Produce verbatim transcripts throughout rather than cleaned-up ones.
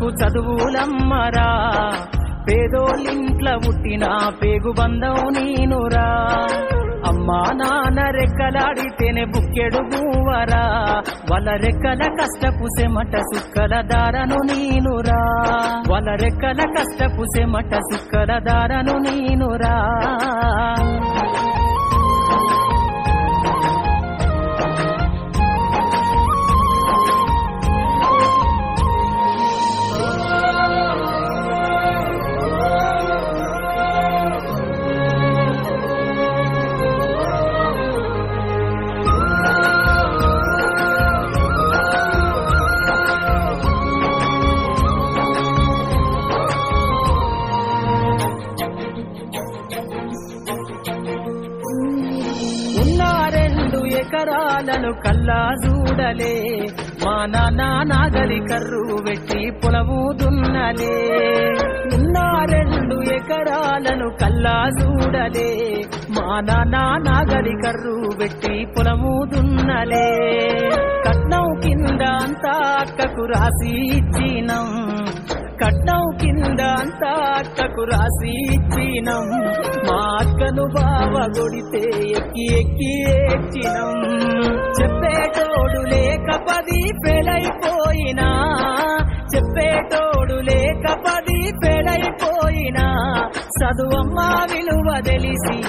చదువులమ్మరా పేదోళ్ళింట్ల పుట్టిన పేగు బంధం నేనురా అమ్మా నాన్న రెక్కలాడితేనే బుక్కెడు బూవరా వాళ్ళ రెక్కల కష్టపు సెమట సుక్కల దారను నేనురా వాళ్ళ రెక్కల కష్టపు సెమట సుక్కల దారను నేనురా ఎకరాలను కల్లా చూడలే మా నాన్న నాగలి కర్రు వెట్టి పొలము దున్నలే ఉన్న రెండు ఎకరాలను కల్లా చూడలే మా నాన్న నాగలి కర్రు వెట్టి పొలము దున్నలే కట్నం కింద అంతా అక్కకు రాసి ఇచ్చినం కట్నం కింద అంతా అక్కకు రాసి ఇచ్చినం మా అక్కను బావ కొడితే ఎక్కి ఎక్కి ఏడ్చినం చెప్పేటోడు లేక పది పెళ్ళైపోయినా చెప్పేటోడు లేక పది పెళ్ళైపోయినా చదువమ్మ విలువ తెలిసి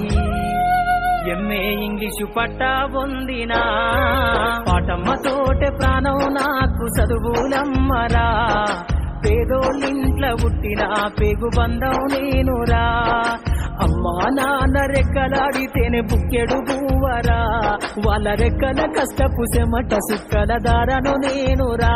ఎంఏ ఇంగ్లీషు పట్టా పొందినా పాటమ్మతోటే ప్రాణం నాకు చదువులమ్మరా పేదోళ్ళింట్ల పుట్టిన పేగు బంధం నేనురా అమ్మా నాన్న రెక్కలాడితేనే బుక్కెడు బూవరా వాళ్ళ రెక్కల కష్టపు సెమట సుక్కల దారను నేనురా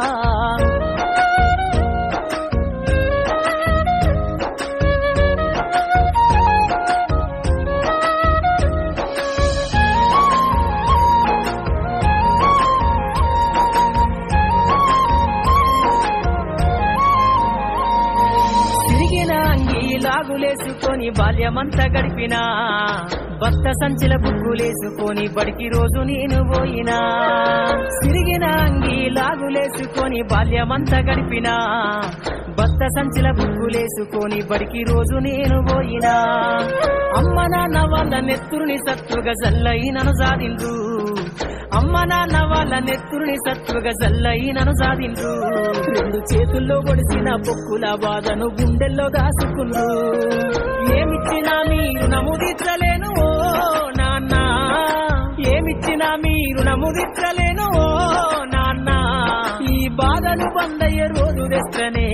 లాగులేసుకొని బాల్యమంతా గడిపినా భక్త సంచిల బుక్కులేసుకొని బడికి రోజు నేను పోయినా సిరిగిన అంగి లాగులేసుకొని బాల్యమంతా గడిపినా భక్త సంచిల బుక్కులేసుకొని బడికి రోజు నేను పోయినా అమ్మ నాన్న వాళ్ళ నెత్తురుని సత్తుగా జల్లైనను సాధించు అమ్మ నాన్న వాళ్ళ నెత్తురుని సత్తుగా జల్లైనను సాధించు రెండు చేతుల్లో పొడిసిన పొక్కుల బాధను గుండెల్లో దాసుకుందు ఏమిచ్చినా మీరు నముదిచ్చలేను ఓ నాన్న ఏమిచ్చినా మీరు నముదిచ్చలేను ఓ నాన్న ఈ బాధను బందయ్య రోజు తెస్తనే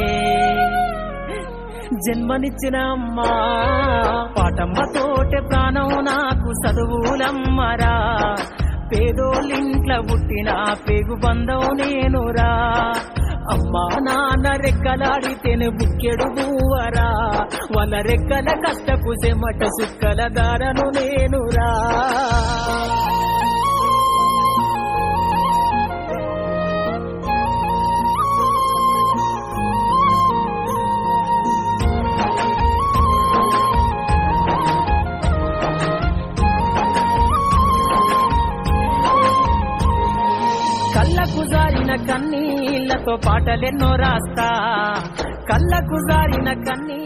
జన్మనిచ్చిన అమ్మా పాటమ్మతోటే ప్రాణం నాకు చదువులమ్మరా పేదోళ్ళింట్ల పుట్టిన పేగు బంధం నేనురా అమ్మా నాన్న రెక్కలాడితేనే బుక్కెడు బూవరా వాళ్ళ రెక్కల కష్టపు సెమట సుక్కల దారను నేనురా కళ్ళకు జారిన కన్నీళ్లతో పాటలెన్నో రాస్తా కళ్ళకు జారిన కన్నీ